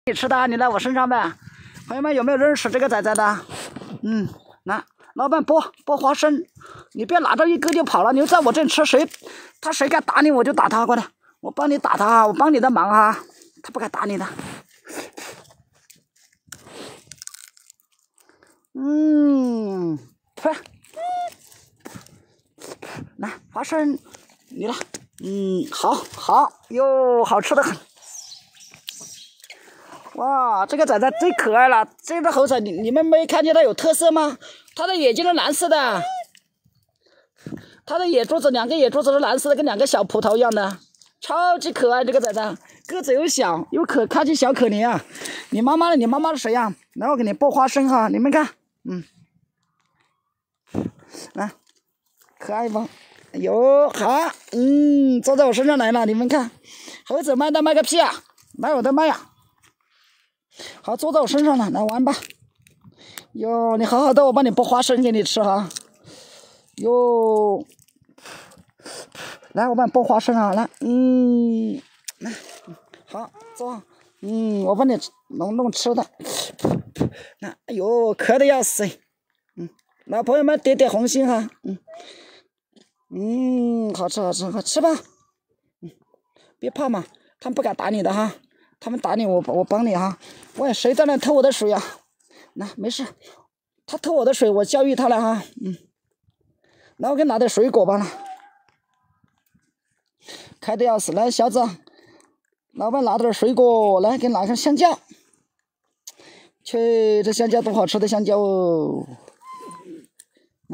你吃的，你来我身上呗。朋友们有没有认识这个仔仔的？来，老板剥花生，你别拿着一个就跑了，你在我这里吃，谁敢打你我就打他，快点，我帮你打他，我帮你的忙啊，他不敢打你的。快，来花生，你来，好哟，好吃的很。哇，这个仔仔最可爱了！这个猴子，你们没看见它有特色吗？它的眼睛是蓝色的，它的眼珠子两个眼珠子是蓝色的，跟两个小葡萄一样的，超级可爱。这个仔仔个子又小，又看起小可怜啊！你妈妈呢？你妈妈是谁呀？来，我给你剥花生哈，你们看，来，可爱不？哎呦，好，坐在我身上来了，你们看，猴子卖蛋卖个屁啊！卖我的卖呀！好，坐在我身上了，来玩吧。哟，你好好的，我帮你剥花生给你吃哈。哟，来，我帮你剥花生啊，来，来，好，坐，我帮你弄吃的。来，哎呦，渴的要死，来，朋友们点红心哈，好吃好吃，好吃吧，别怕嘛，他们不敢打你的哈。他们打你，我帮你哈。喂，谁在那偷我的水啊？来，没事，他偷我的水，我教育他了哈。来，我给你拿点水果吧。开的要死，来，小子，老板拿点水果，来，给你拿上香蕉。去，这香蕉多好吃的香蕉哦！来，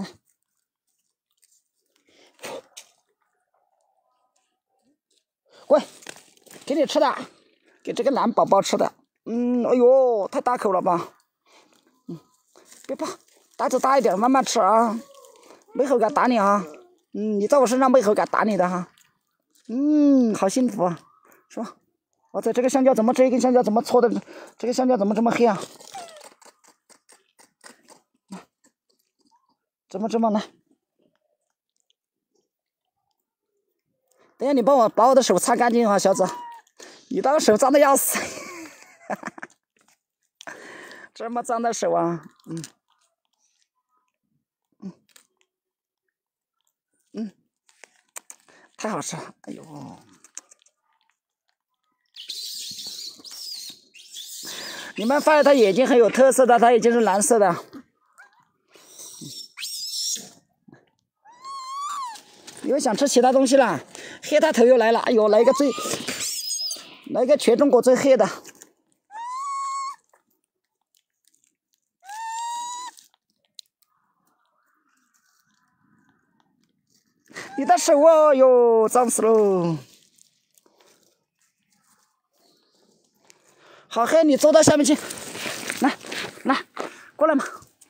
喂，给你吃的。给这个蓝宝宝吃的，哎呦，太大口了吧，别怕，胆子大一点，慢慢吃啊，没猴敢打你啊，你在我身上没猴敢打你的哈，好幸福啊，是吧？哇塞，这个香蕉怎么这根香蕉怎么搓的？这个香蕉怎么这么黑啊？怎么这么来？等下你帮我把我的手擦干净啊，小子。你那个手脏的要死，这么脏的手啊，太好吃了，哎呦，你们发现它眼睛很有特色的，它眼睛是蓝色的，又想吃其他东西了，黑它头又来了，哎呦，来一个全中国最黑的。你的手哦哟，脏死喽！好黑，你坐到下面去，来，过来嘛。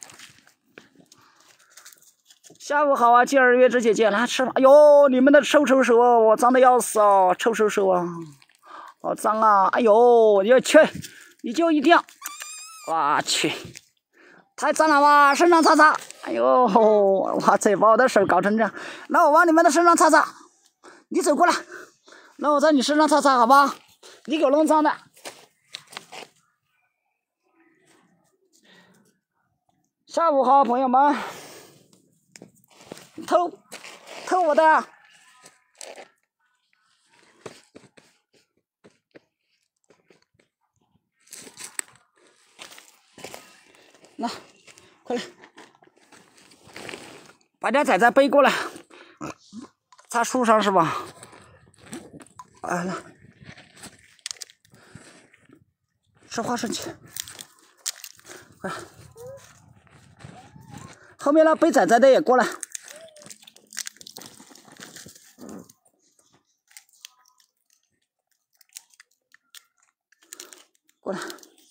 下午好啊，金儿月之姐姐，来吃吧。哎呦，你们的臭手哦，我脏的要死哦，臭手啊，好脏啊！哎呦，你去，你就一定要，我去，太脏了吧，身上擦擦。哎呦，哇塞，把我的手搞成这样，那我往你们的身上擦擦。你走过来，那我在你身上擦擦，好吧？你给我弄脏的。下午好，朋友们。偷我的。来，快来，把这仔仔背过来，插树上是吧？来，吃花生去，快，后面那背仔仔的也过来，过来。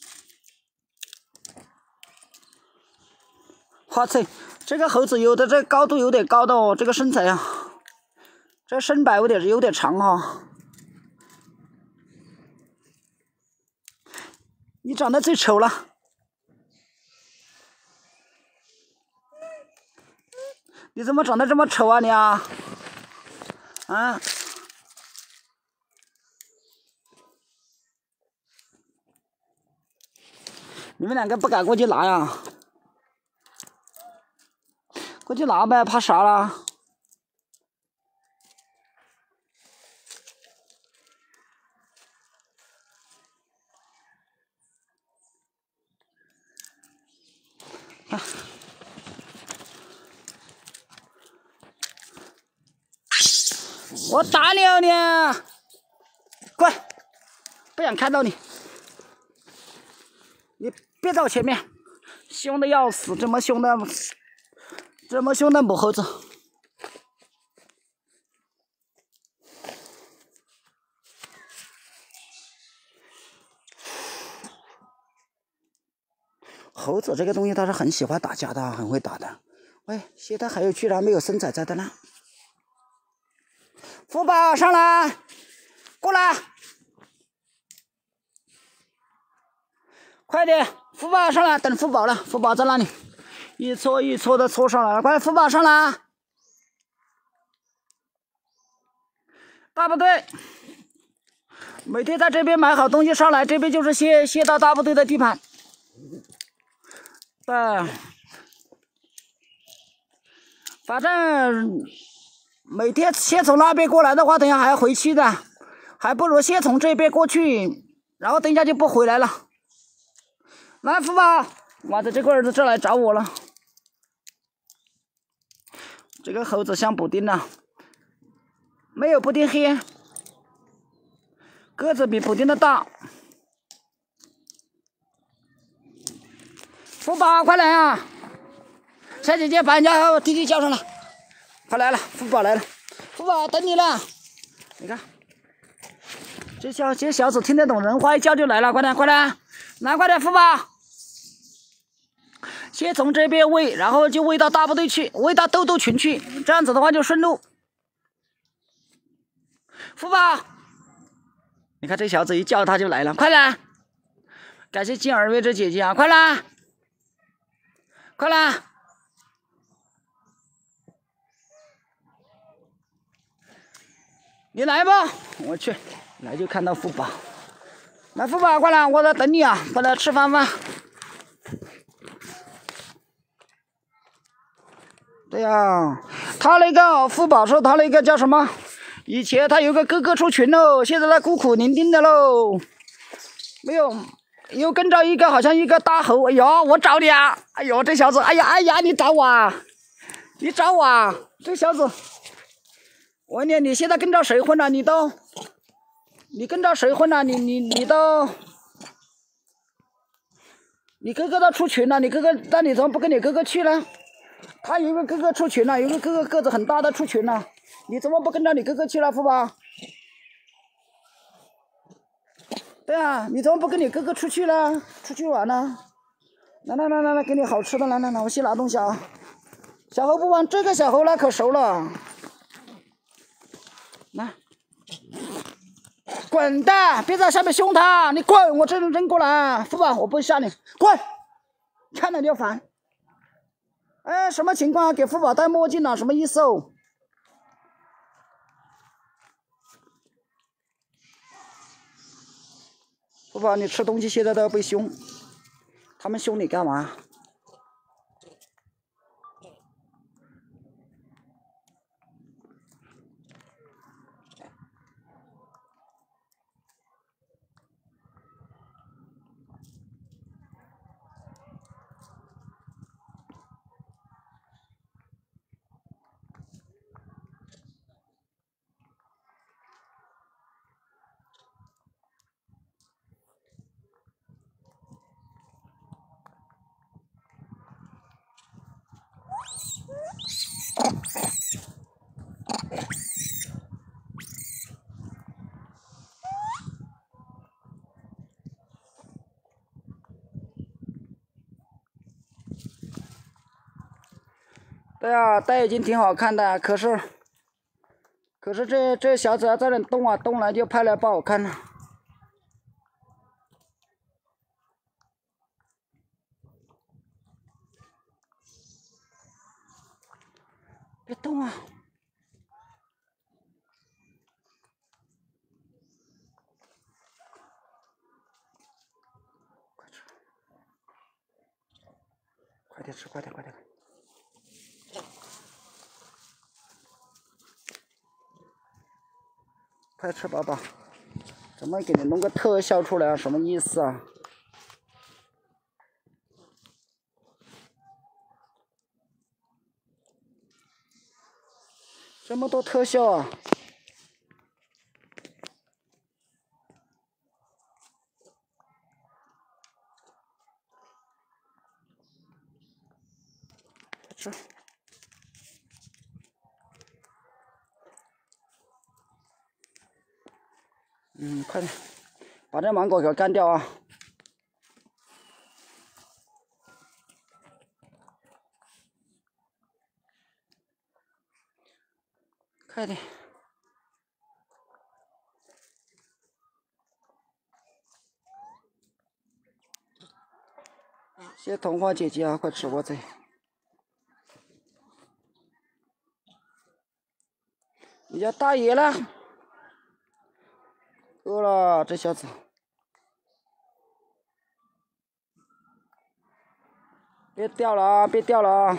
哇塞，这个猴子有的这高度有点高的哦，这个身材啊，这身板有点长哈。你长得最丑了，你怎么长得这么丑啊你啊？啊？ 你们两个不敢过去拿呀？过去拿呗，怕啥啦？啊！我打你哦你！滚！不想看到你。你别在我前面，凶的要死，这么凶的母猴子。猴子这个东西它是很喜欢打架的，很会打的。喂，现在还有居然没有生崽崽的呢。福宝上来，过来，快点，福宝上来，等福宝了，福宝在那里，一撮一撮的撮上来了，快，福宝上来。大部队每天在这边买好东西上来，这边就是谢到大部队的地盘。对，反正每天先从那边过来的话，等一下还要回去的，还不如先从这边过去，然后等一下就不回来了。来，福宝，妈的，这个儿子这来找我了。这个猴子像补丁呢，没有补丁黑，个子比补丁的大。福宝，快来啊！小姐姐把人家弟弟叫上来，快来了，福宝来了，福宝等你了。你看，这小子听得懂人话，一叫就来了，快点快点，来快点，福宝。先从这边喂，然后就喂到大部队去，喂到豆豆群去，这样子的话就顺路。福宝，你看这小子一叫他就来了，快来！感谢金耳月这姐姐啊，快来！快来！你来吧，我去，来就看到福宝，来福宝，快来，我在等你啊，快来吃饭饭。对呀，他那个福宝说他那个叫什么？以前他有个哥哥出群喽，现在他孤苦伶仃的喽，没有，又跟着一个好像一个大猴。哎呦，我找你啊！哎呦，这小子，哎呀，你找我啊！你找我啊！这小子，我问你，你现在跟着谁混了？你跟着谁混了？你哥哥都出群了，那你怎么不跟你哥哥去呢？他有一个哥哥出群了，有一个哥哥个子很大的出群了，你怎么不跟着你哥哥去了，福宝？对啊，你怎么不跟你哥哥出去了？出去玩呢？来，给你好吃的，来，我先拿东西啊。小猴不玩，这个小猴那可熟了。来，滚蛋！别在下面凶他，你滚！我这人扔过来，福宝，我不会吓你，滚！看了你就烦。哎，什么情况？给福宝戴墨镜了，什么意思哦？福宝，你吃东西现在都要被凶，他们凶你干嘛？对啊，戴眼镜挺好看的，可是这小子在那动啊动了，就拍来不好看了。别动啊！快吃！ 快点吃，快点，快点！快吃，宝宝！怎么给你弄个特效出来啊？什么意思啊？这么多特效啊！吃。快点，把这芒果给我干掉啊！快点！谢谢童话姐姐啊，快吃我这！你家大爷了？饿了，这小子！别掉了啊！别掉了啊！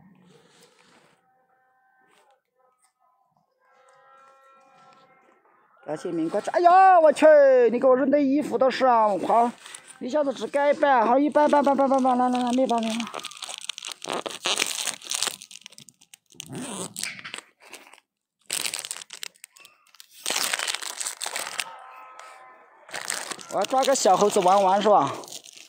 感谢明快吃！哎呀，我去！你给我扔的衣服都是啊！好，一下子只盖一半，好，一半，来，没办法。我要抓个小猴子玩是吧？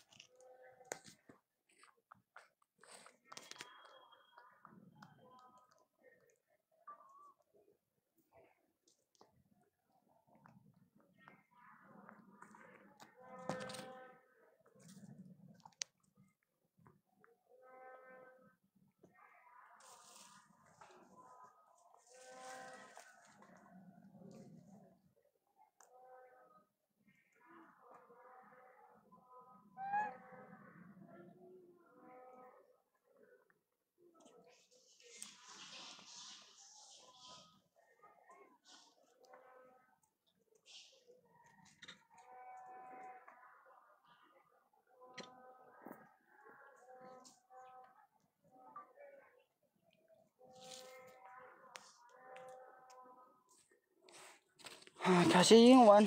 感谢英文。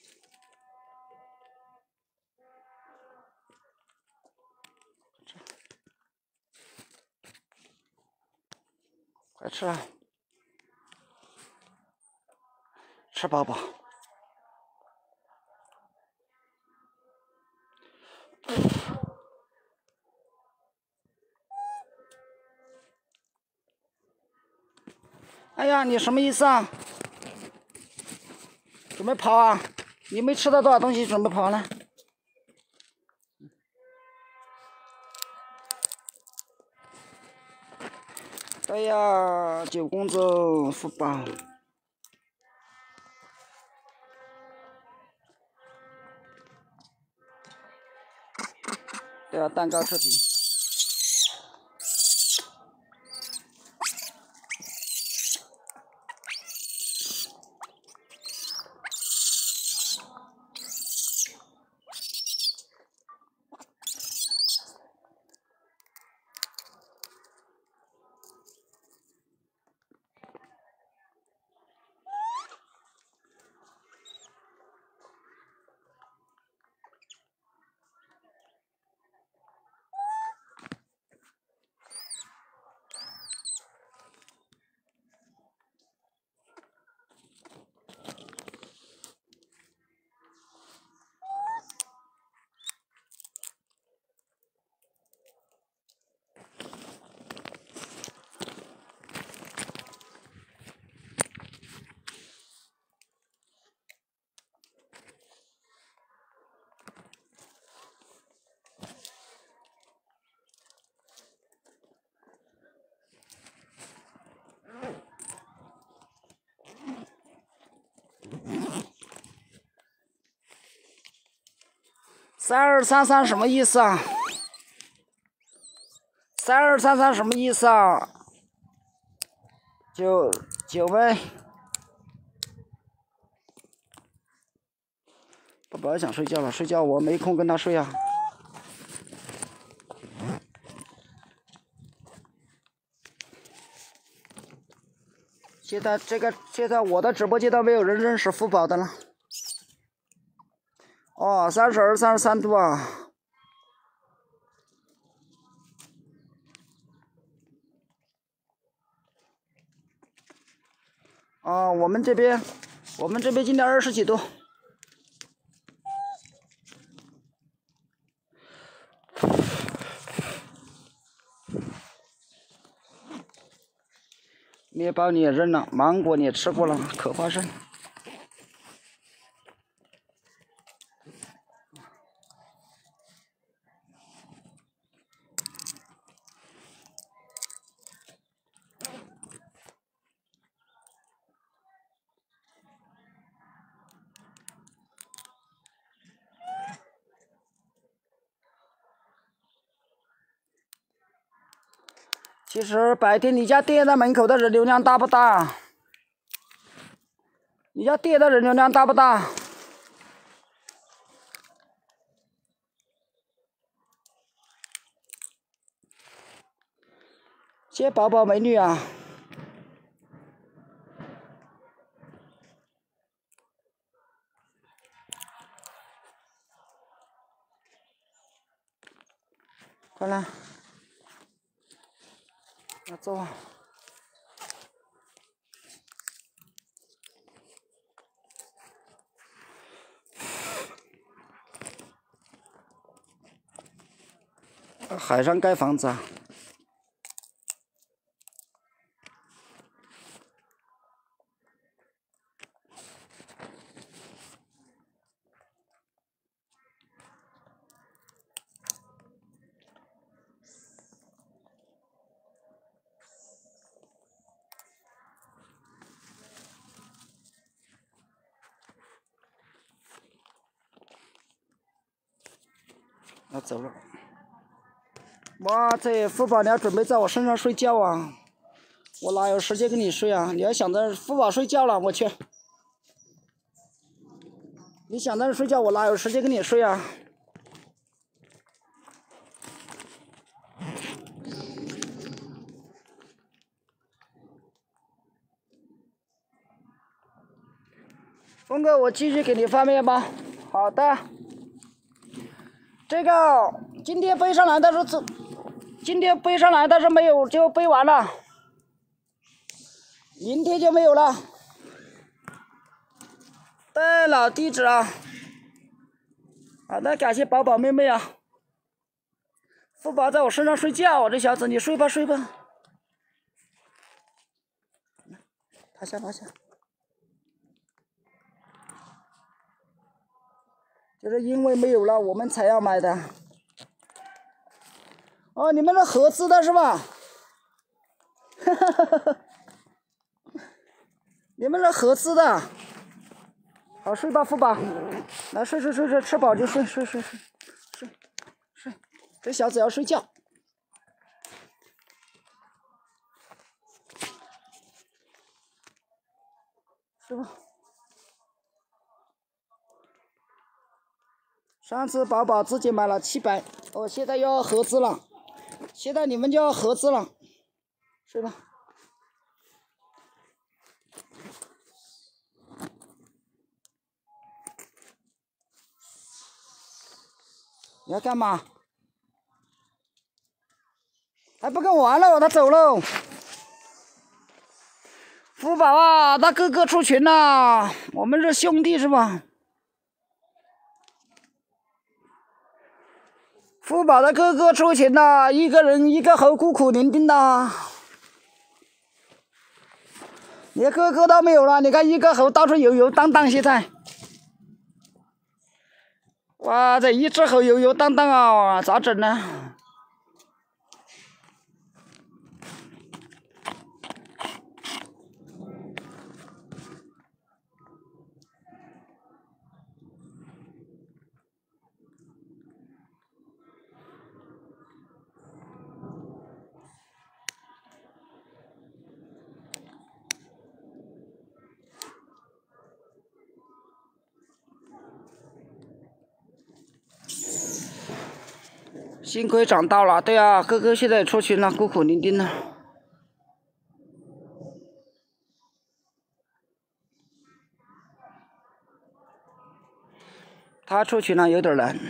快吃啊！吃饱饱。哎呀，你什么意思啊？准备跑啊？你没吃到多少东西，准备跑呢？对呀，9公子福宝。对啊，蛋糕制品。3233什么意思啊？3233什么意思啊？9呗。爸爸想睡觉了，睡觉我没空跟他睡啊。 现在我的直播间都没有人认识福宝的了。哦，32、33度啊。哦，我们这边今天20几度。面包你也扔了，芒果你也吃过了，可花生。其实白天你家店在门口的人流量大不大？你家店的人流量大不大？谢谢宝宝美女啊！快来，那走啊！海上盖房子啊！那走了。哇，这福宝你要准备在我身上睡觉啊？我哪有时间跟你睡啊？你要想着福宝睡觉了，我去。你想着睡觉，我哪有时间跟你睡啊？峰哥，我继续给你发面包。好的。这个今天背上来的是没有，就背完了。明天就没有了。对了，地址啊。好的，感谢宝宝妹妹啊。福宝在我身上睡觉，这小子你睡吧睡吧。趴下趴下。就是因为没有了，我们才要买的。哦，你们是合资的是吧？哈哈哈哈！你们是合资的。好，睡吧，福宝。来睡，吃饱就睡。这小子要睡觉。是吧？上次宝宝自己买了700，我现在要合资了。现在你们就要合资了，睡吧。你要干嘛？还不跟我玩了？他走喽。福宝啊，他哥哥出群了，我们是兄弟是吧？福宝的哥哥出群了，一个人一个猴，孤苦伶仃的。连哥哥都没有了，你看一个猴到处游游荡荡，现在。哇，这一只猴游游荡荡啊，咋整呢？幸亏长大了，对啊，哥哥现在也出群了，孤苦伶仃了。 他出去呢有点难，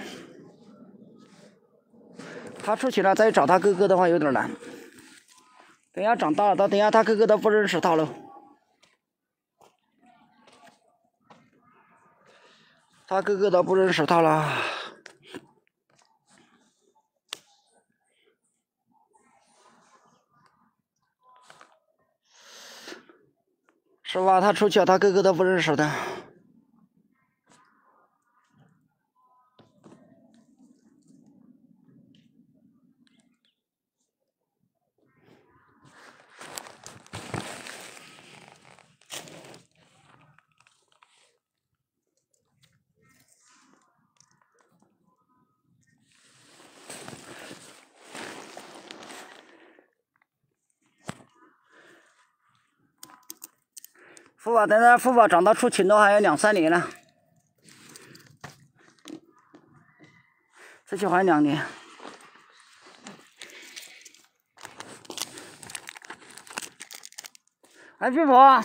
他出去了再找他哥哥的话有点难。等下长大了，等下他哥哥都不认识他了。他哥哥都不认识他了。是吧？他出去了，他哥哥都不认识他。父宝等他父宝长到出群的话，还有2、3年了，这就还2年。哎，พี่婆，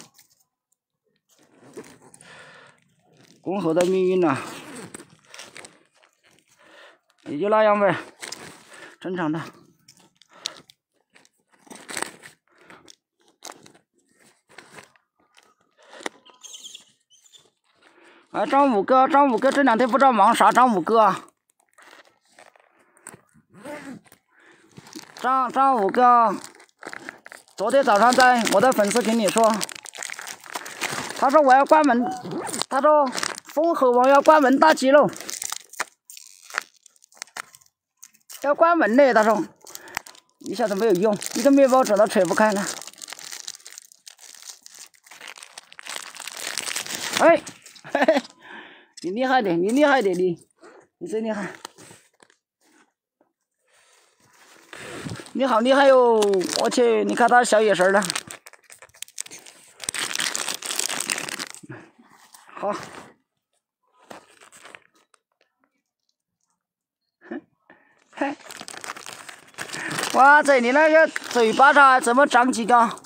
公猴的命运呐，也就那样呗，正常的。啊，张五哥这2天不知道忙啥，张五哥啊，张五哥，昨天早上在我的粉丝群里说，他说我要关门，他说封河王要关门大吉喽，要关门嘞，他说，一下子没有用，一个面包纸都扯不开了。哎，嘿嘿，你厉害点，你厉害点，你真厉害，你好厉害哟！我去，你看他小眼神了，好，嘿，哇塞，你那个嘴巴上怎么长几个？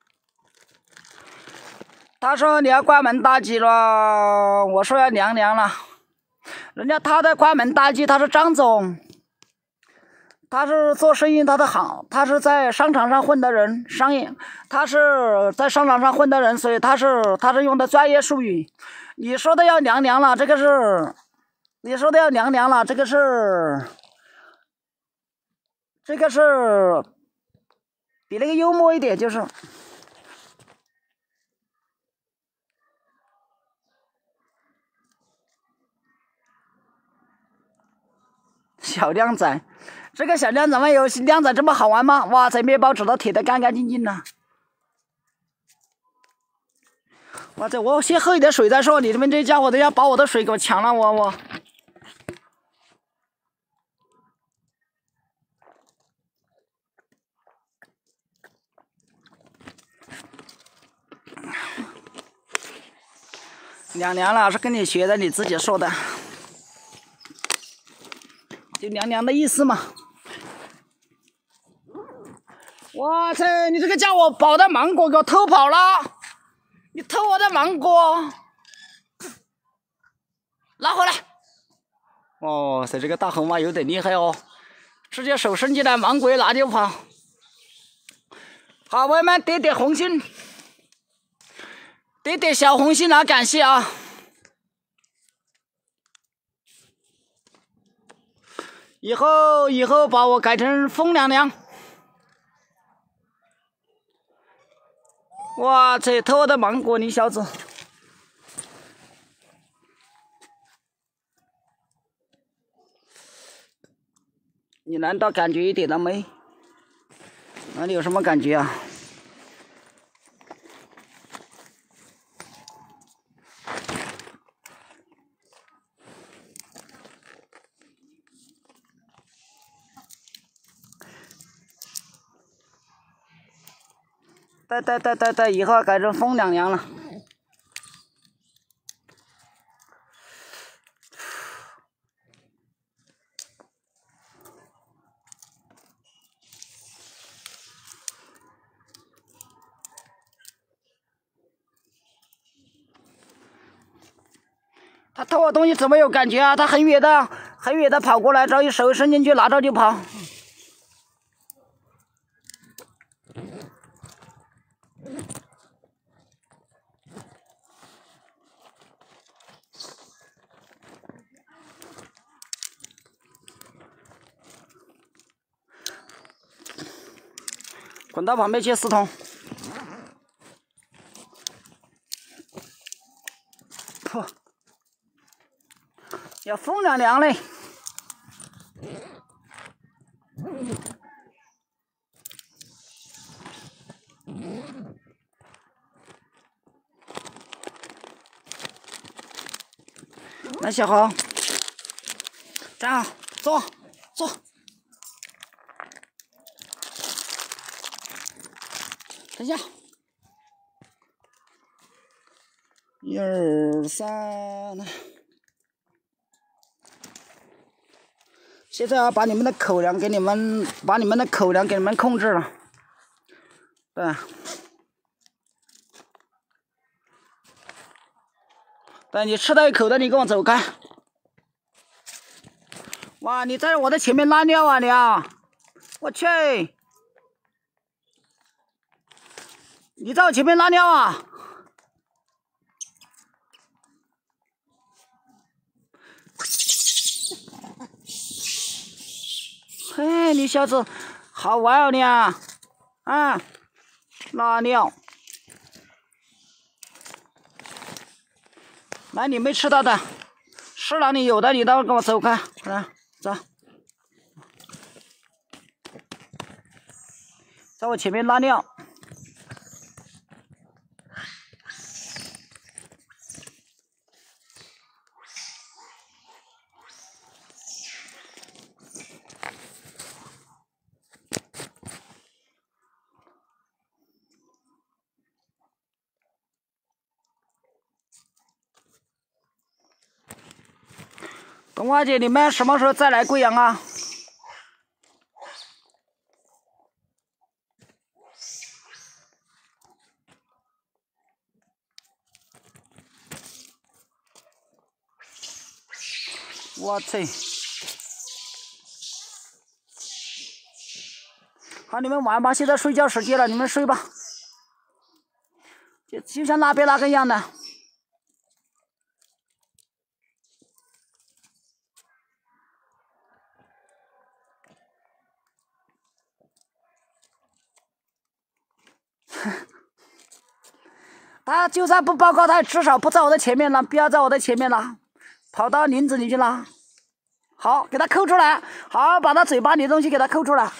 他说你要关门大吉了，我说要凉凉了。人家他的关门大吉，他是张总，他是做生意，他的好，他是在商场上混的人，他是在商场上混的人，所以他是用的专业术语。你说的要凉凉了，这个是，你说的要凉凉了，这个是比那个幽默一点，就是。小靓仔，这个小靓仔玩游戏，靓仔这么好玩吗？哇塞，面包纸都铁得干干净净的。哇塞，我先喝一点水再说，你们这家伙都要把我的水给我抢了，我。凉凉了，是跟你学的，你自己说的，就凉凉的意思嘛。哇塞，你这个家伙把我的芒果给我偷跑了！你偷我的芒果，拿回来！哇塞，这个大红妈有点厉害哦，直接手伸进来，芒果一拿就跑。好，朋友们点点红心，点点小红心啊，感谢啊！以后把我改成风凉凉。哇塞，偷我的芒果，你小子！你难道感觉一点都没？哪里有什么感觉啊？对，以后改成风凉凉了。 它偷我东西怎么有感觉啊？它很远的跑过来，找一手伸进去拿着就跑。滚到旁边去，4通。噗，要风凉凉嘞。来，小猴，站好，坐。等一下，1、2、3。现在要把你们的口粮给你们控制了，对。对，你吃到一口的，你给我走开！哇，你在我的前面拉尿啊你啊！我去！你在我前面拉尿啊！嘿，你小子，好玩哦你啊！啊，拉尿！来，你没吃到的，食堂里有的，你待会儿给我走开，来，走。在我前面拉尿。冬花姐，你们什么时候再来贵阳啊？我去！好，你们玩吧，现在睡觉时间了，你们睡吧。就像那边那个一样的。他就算不报告，他至少不在我的前面了，不要在我的前面了，跑到林子里去了。好，给他抠出来，好，把他嘴巴里的东西给他抠出来。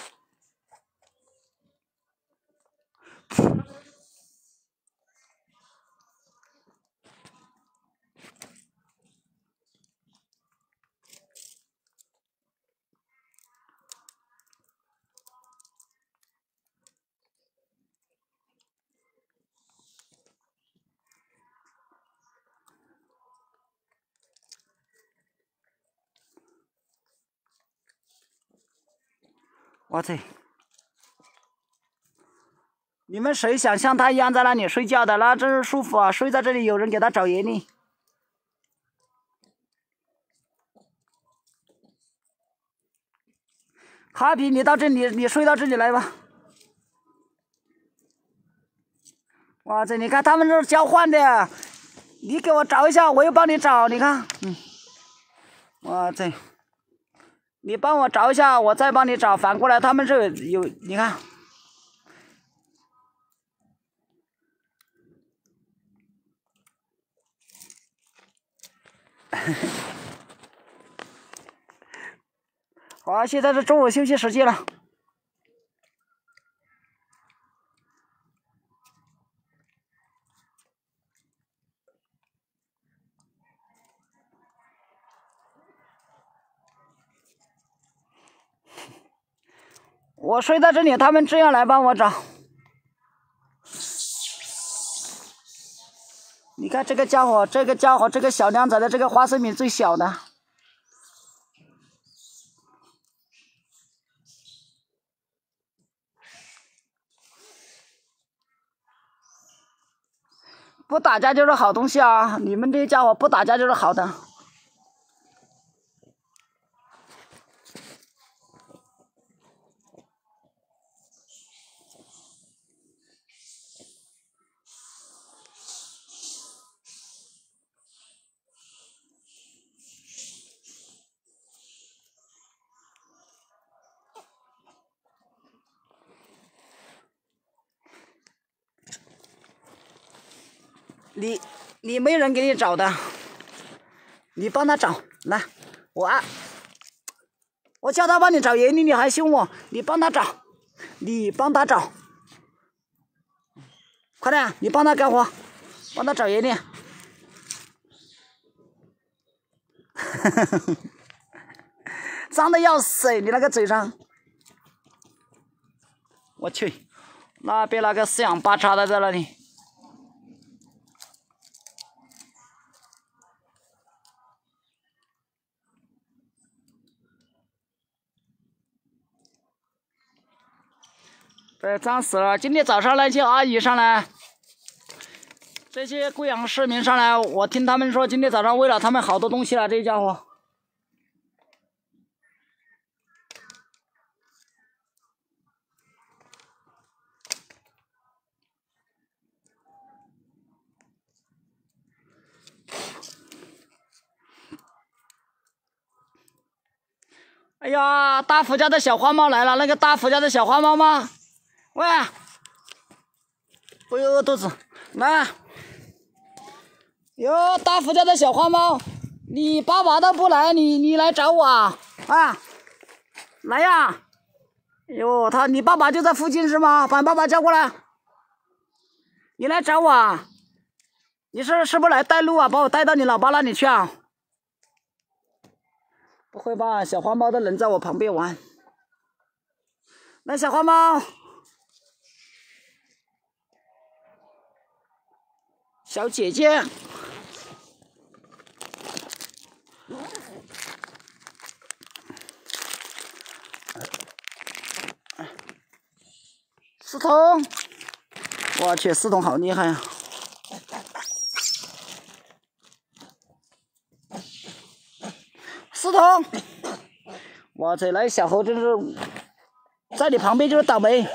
我去！你们谁想像他一样在那里睡觉的？那真是舒服啊！睡在这里有人给他找眼力。哈皮，你到这里，你睡到这里来吧。哇塞，你看他们这是交换的，你给我找一下，我又帮你找，你看，哇塞，你帮我找一下，我再帮你找，反过来他们这有，你看。好，现在是中午休息时间了。我睡在这里，他们这样来帮我找。你看这个家伙，这个小娘仔的这个花生米最小的。 不打架就是好东西啊！你们这些家伙不打架就是好的。你没人给你找的，你帮他找来，我叫他帮你找爷爷，你还凶我，你帮他找，快点，你帮他干活，帮他找爷爷。脏的要死，你那个嘴上，我去，那边那个四仰八叉的在那里。对，脏死了！今天早上那些阿姨上来，这些贵阳市民上来，我听他们说，今天早上喂了他们好多东西了，这些家伙。哎呀，大福家的小花猫来了，那个大福家的小花猫吗？喂，不要饿肚子，来。哟，大福家的小花猫，你爸爸都不来，你来找我啊？啊，来呀！哟，你爸爸就在附近是吗？把爸爸叫过来。你来找我啊？你是不是来带路啊？把我带到你老爸那里去啊？不会吧，小花猫都能在我旁边玩。来，小花猫，小姐姐，四筒，我去，四筒好厉害啊！四筒，我这那小猴真是在你旁边就是倒霉。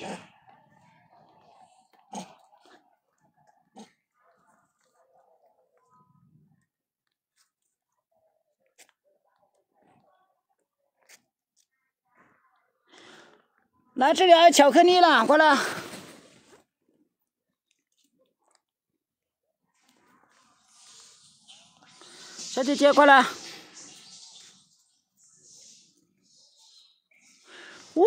来，这里还有巧克力了，过来。小姐姐，过来。呜！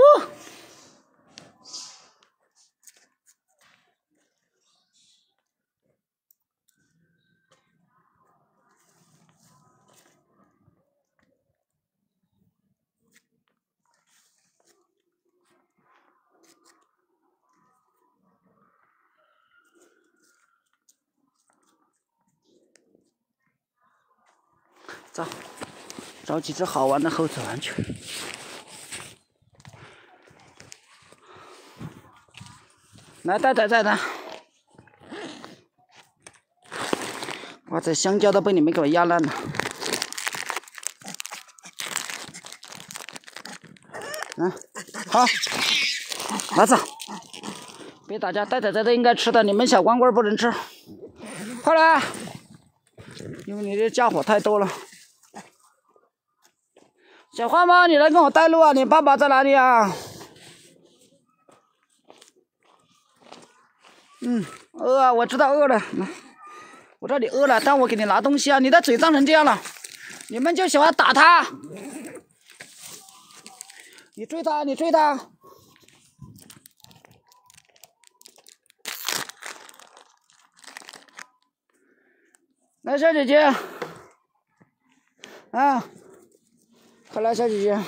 走，找几只好玩的猴子玩去。来，带。哇，这香蕉都被你们给我压烂了。好，拿走。别打架，带的应该吃的，你们小光棍不能吃。快来，因为你这家伙太多了。小花猫，你来跟我带路啊！你爸爸在哪里啊？饿啊！我知道饿了，来，我知道你饿了，但我给你拿东西啊！你的嘴脏成这样了，你们就喜欢打他。你追他！来，小姐姐，啊，快来，小姐姐。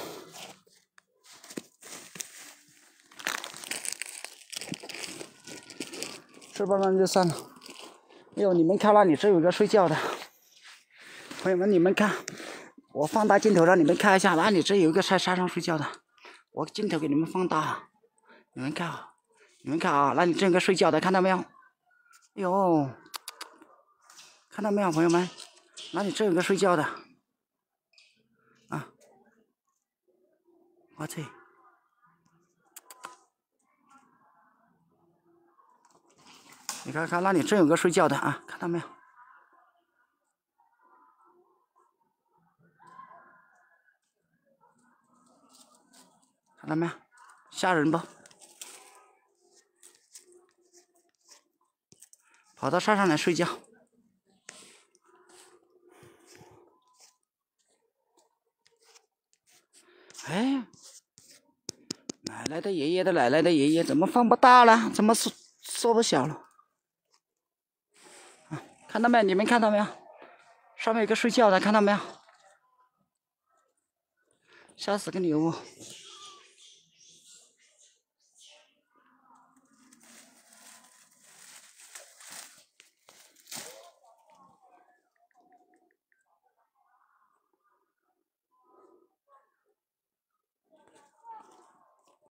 吃饱了就散了。哎呦，你们看那里，这有个睡觉的。朋友们，你们看，我放大镜头让你们看一下，那里这有一个在沙上睡觉的。我镜头给你们放大，你们看啊，那里这有个睡觉的，看到没有？哎呦， 看到没有，朋友们？哪里这有个睡觉的？啊！我去！你看看，那里真有个睡觉的啊！看到没有？看到没有？吓人不？跑到山上来睡觉。哎，奶奶的爷爷的奶奶的爷爷怎么放不大了？怎么缩不小了？啊，看到没有？你们看到没有？上面有个睡觉的，看到没有？吓死个牛！